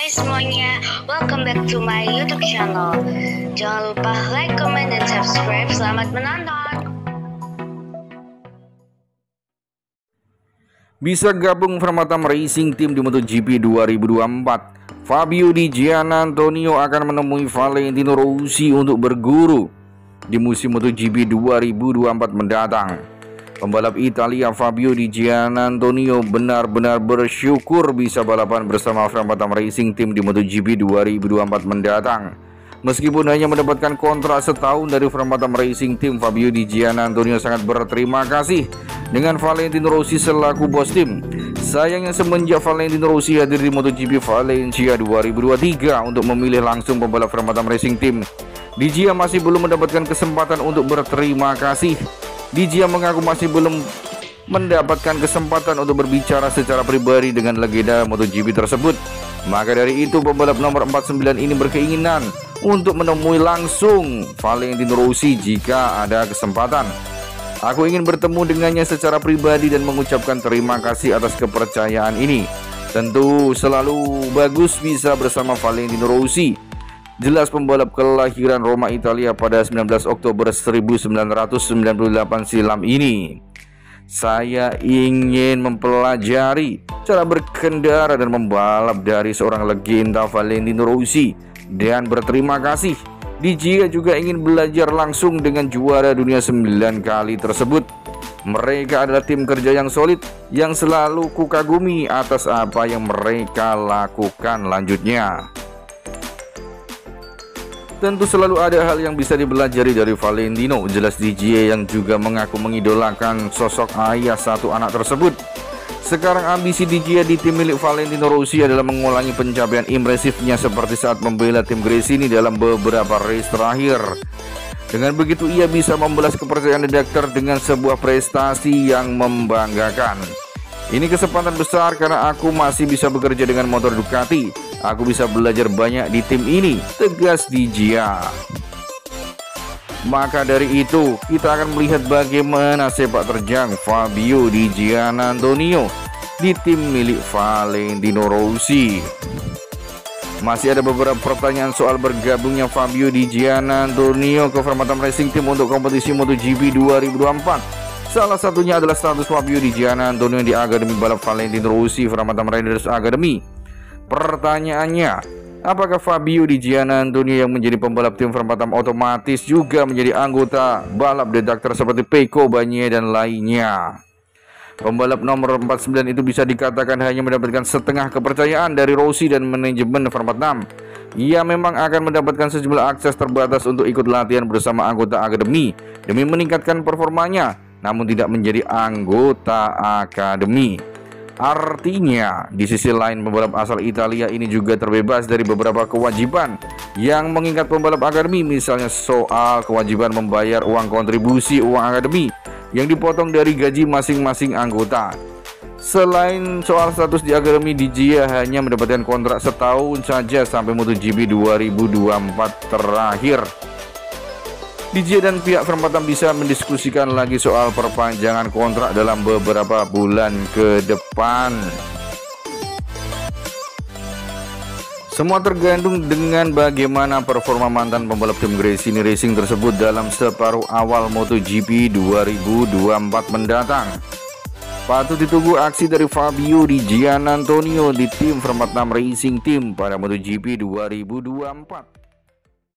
Hai semuanya, welcome back to my YouTube channel. Jangan lupa like, comment, dan subscribe. Selamat menonton. Bisa gabung Vermatam Racing Team di MotoGP 2024. Fabio Di Giannantonio akan menemui Valentino Rossi untuk berguru di musim MotoGP 2024 mendatang. Pembalap Italia Fabio Di Giannantonio benar-benar bersyukur bisa balapan bersama Vermatam Racing Team di MotoGP 2024 mendatang. Meskipun hanya mendapatkan kontrak setahun dari Vermatam Racing Team, Fabio Di Giannantonio sangat berterima kasih dengan Valentino Rossi selaku bos tim. Sayangnya semenjak Valentino Rossi hadir di MotoGP Valencia 2023 untuk memilih langsung pembalap Vermatam Racing Team, Di Gia masih belum mendapatkan kesempatan untuk berterima kasih. Di Gia mengaku masih belum mendapatkan kesempatan untuk berbicara secara pribadi dengan legenda MotoGP tersebut. Maka dari itu pembalap nomor 49 ini berkeinginan untuk menemui langsung Valentino Rossi jika ada kesempatan. Aku ingin bertemu dengannya secara pribadi dan mengucapkan terima kasih atas kepercayaan ini. Tentu selalu bagus bisa bersama Valentino Rossi, jelas pembalap kelahiran Roma, Italia pada 19 Oktober 1998 silam ini. Saya ingin mempelajari cara berkendara dan membalap dari seorang legenda Valentino Rossi dan berterima kasih. Di Gia juga ingin belajar langsung dengan juara dunia 9 kali tersebut. Mereka adalah tim kerja yang solid yang selalu kukagumi atas apa yang mereka lakukan lanjutnya. Tentu selalu ada hal yang bisa dipelajari dari Valentino, jelas Di Gia yang juga mengaku mengidolakan sosok ayah satu anak tersebut. Sekarang ambisi Di Gia di tim milik Valentino Rossi adalah mengulangi pencapaian impresifnya seperti saat membela tim Gresini dalam beberapa race terakhir. Dengan begitu ia bisa membalas kepercayaan redaktor dengan sebuah prestasi yang membanggakan. Ini kesempatan besar karena aku masih bisa bekerja dengan motor Ducati. Aku bisa belajar banyak di tim ini, tegas Di Gia. Maka dari itu kita akan melihat bagaimana sepak terjang Fabio Di Giannantonio di tim milik Valentino Rossi. Masih ada beberapa pertanyaan soal bergabungnya Fabio Di Giannantonio ke Vermatam Racing Team untuk kompetisi MotoGP 2024. Salah satunya adalah status Fabio Di Giannantonio di Akademi Balap Valentino Rossi Vermatam Riders Academy. Pertanyaannya, apakah Fabio Di Giannantonio yang menjadi pembalap tim Vermatam otomatis juga menjadi anggota balap redaktor seperti Pecco Bagnaia dan lainnya? Pembalap nomor 49 itu bisa dikatakan hanya mendapatkan setengah kepercayaan dari Rossi dan manajemen Vermatam. Ia memang akan mendapatkan sejumlah akses terbatas untuk ikut latihan bersama anggota akademi demi meningkatkan performanya, namun tidak menjadi anggota akademi. Artinya, di sisi lain pembalap asal Italia ini juga terbebas dari beberapa kewajiban yang mengikat pembalap akademi, misalnya soal kewajiban membayar uang kontribusi uang akademi yang dipotong dari gaji masing-masing anggota. Selain soal status di akademi, Di Gia hanya mendapatkan kontrak setahun saja sampai MotoGP 2024 terakhir. Di Gia dan pihak Vermatam bisa mendiskusikan lagi soal perpanjangan kontrak dalam beberapa bulan ke depan. Semua tergantung dengan bagaimana performa mantan pembalap tim Gresini Racing tersebut dalam separuh awal MotoGP 2024 mendatang. Patut ditunggu aksi dari Fabio Di Giannantonio di tim Vermatam Racing Team pada MotoGP 2024.